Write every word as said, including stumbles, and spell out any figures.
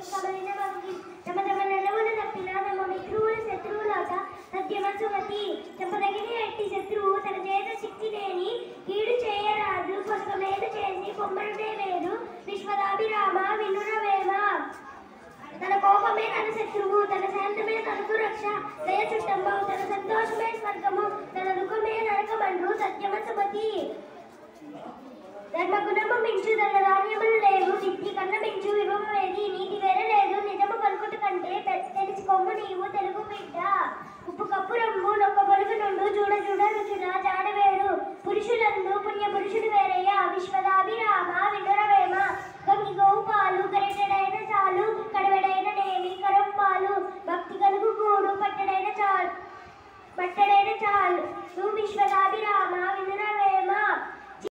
కమలిన మగ్గి తమ తమ నెలవుల తప్పిన తమ మిత్రువుల శత్రువులాట సత్యమ సుమతి చంపదగిన ఎట్టి శత్రువు తన చేత శక్తి లేని కీడు చేయరాదు స్వస్థమేలు చేసి కొమ్మరుడే వేరు విశ్వదాభిరామ వినురవేమ తన కోపమే తన శత్రువు తన శాంతమే తనకు రక్ష దయ చుట్టంబవు తన సంతోషమే స్వర్గము తన దుఃఖమే నరకమండ్రు సత్యమ సుమతి ధర్మగుణము మించు తన ధాన్యములు లేవు విద్య కన్న మించు విభవమేది నీతి వేరే లేదు నిజము పలుకుట కంటే తెలుసుకోము నీవు తెలుగు బిడ్డ ఉప్పు కప్పు రంగు నొక్క పలుకు నుండు చూడ చూడ రుచున జాడవేరు పురుషులందు పుణ్య పురుష